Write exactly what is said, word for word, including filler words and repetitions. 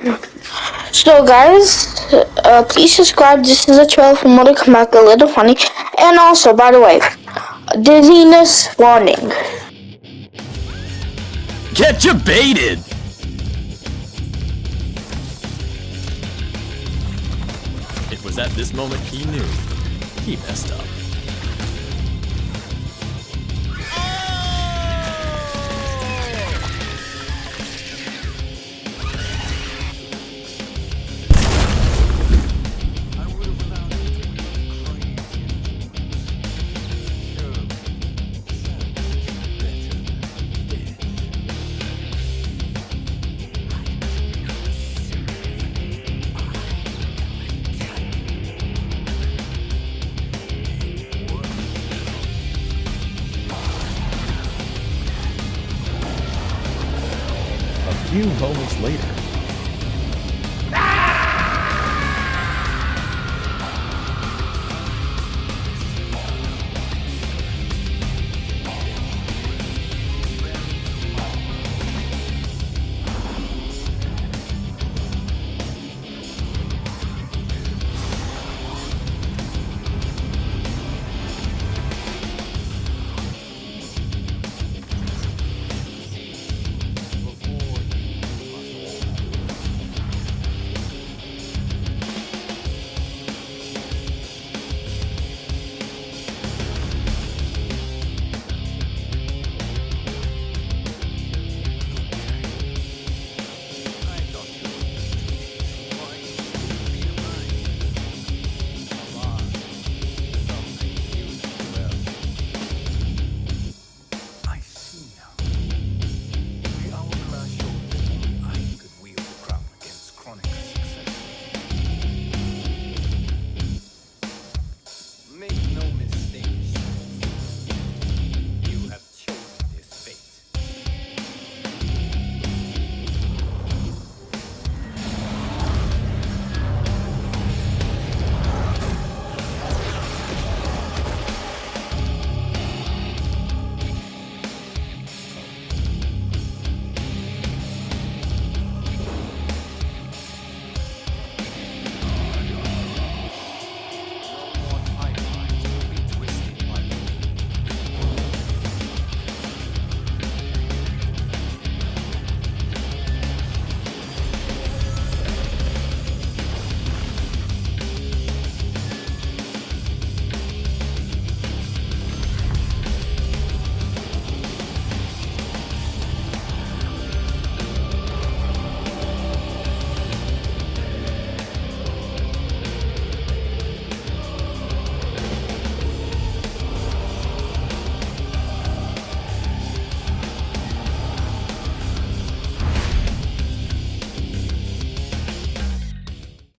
So guys, uh, please subscribe. This is a trailer for more to come back a little funny. And also, by the way, dizziness warning. Get you baited! It was at this moment he knew he messed up. A few moments later,